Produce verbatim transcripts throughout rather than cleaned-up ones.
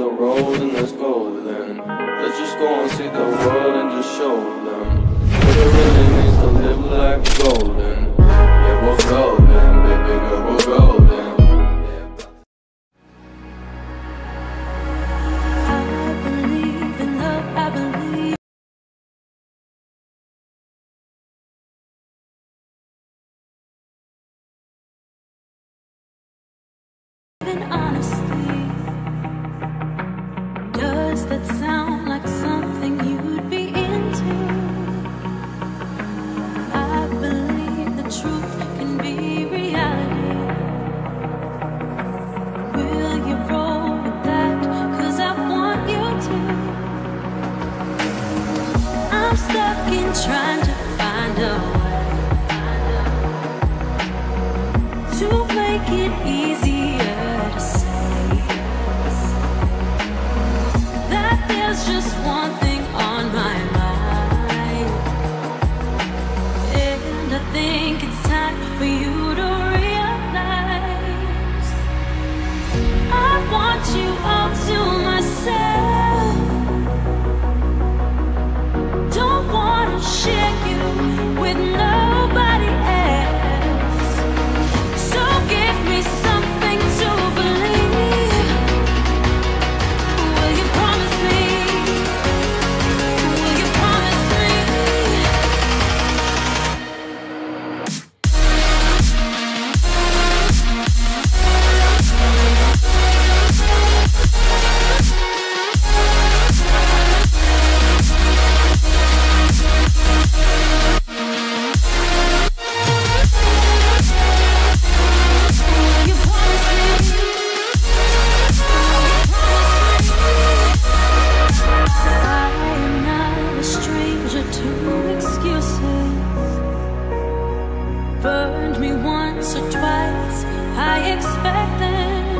the road and let's go then. Let's just go and see the world and just show them what it really means to live like golden. Yeah, we're golden, baby girl, we're golden. I believe in love, I believe in honesty. Does that sound like something you'd be into? I believe the truth can be reality. Will you roll with that? 'Cause I want you to. I'm stuck in trying to find a way to make it easier to say that there's just one thing on my mind, and I think it's time for you to realize I want you all to myself. Don't wanna share you with nobody else. So give me something to believe. Will you promise me? Will you promise me? Will you promise me? I am not a stranger to excuses. Burned me once or twice, I expect them.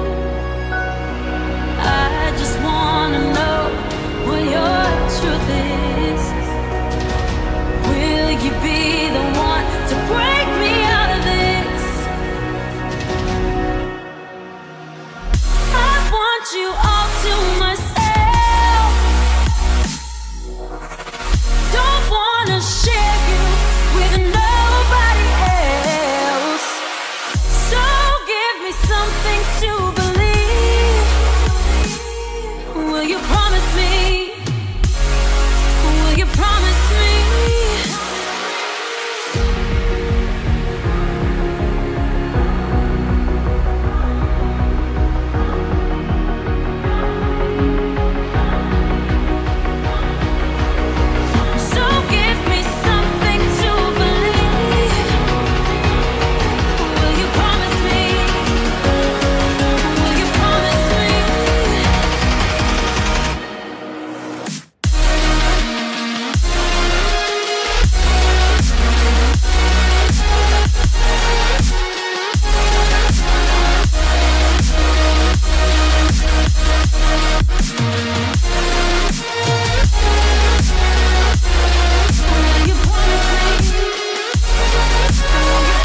I just wanna know what your truth is. Will you be the one to break me out of this? I want you all to myself. Don't wanna share you with nobody else. So give me something to believe. Will you promise me? Will you promise me? So give me something to believe. Will you promise me? Will you promise me? Will you promise me? Will you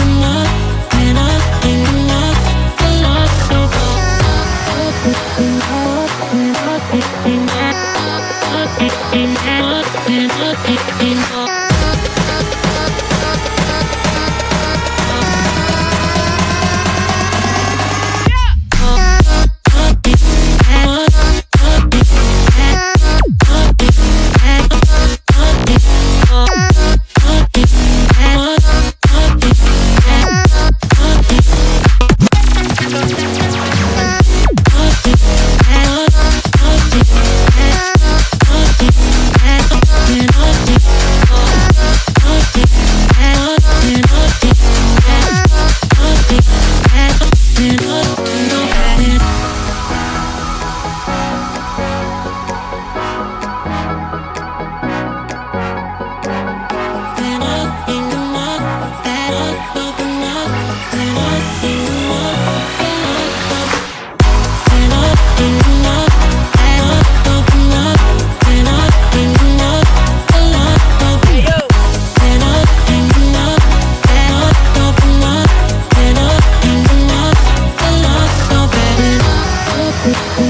When I We'll be right back.